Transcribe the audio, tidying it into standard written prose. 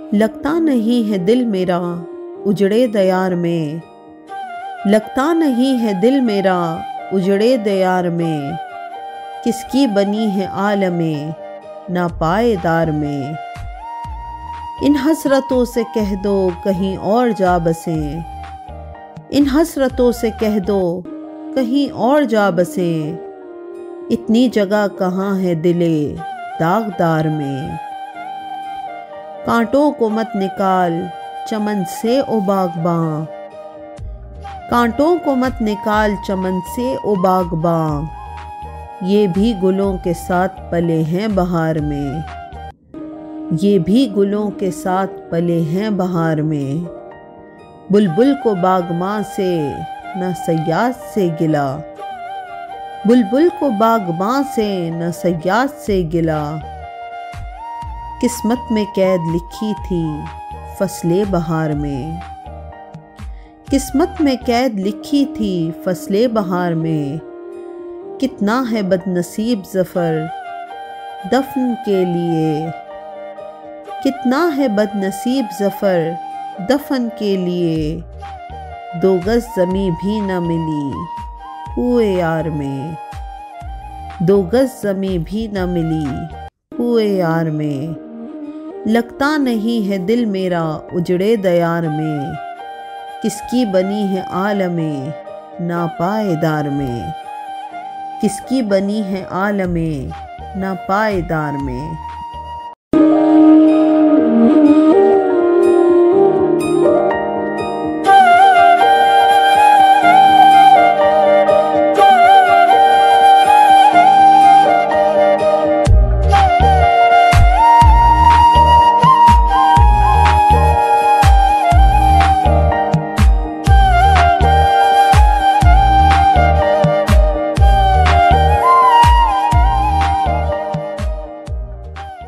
लगता नहीं है दिल मेरा उजड़े दयार में, लगता नहीं है दिल मेरा उजड़े दयार में। किसकी बनी है आलमे नापायदार में। इन हसरतों से कह दो कहीं और जा बसें, इन हसरतों से कह दो कहीं और जा बसें। इतनी जगह कहाँ है दिले दागदार में। कांटों को मत निकाल चमन से ओ बागबां, कांटों को मत निकाल चमन से ओ बागबां। ये भी गुलों के साथ पले हैं बहार में, ये भी गुलों के साथ पले हैं बहार में। बुलबुल को बागबां से न सयाद से गिला, बुलबुल को बागबां से न सयाद से गिला। किस्मत में कैद लिखी थी फसले बहार में, किस्मत में कैद लिखी थी फसले बहार में। कितना है बदनसीब ज़फ़र दफन के लिए, कितना है बदनसीब ज़फ़र दफन के लिए। 2 गज़ ज़मीं भी न मिली हुए यार में, 2 गज़ ज़मीं भी न मिली हुए यार में। लगता नहीं है दिल मेरा उजड़े दयार में। किसकी बनी है आलमे नापायदार में, किसकी बनी है आलमे नापायदार में।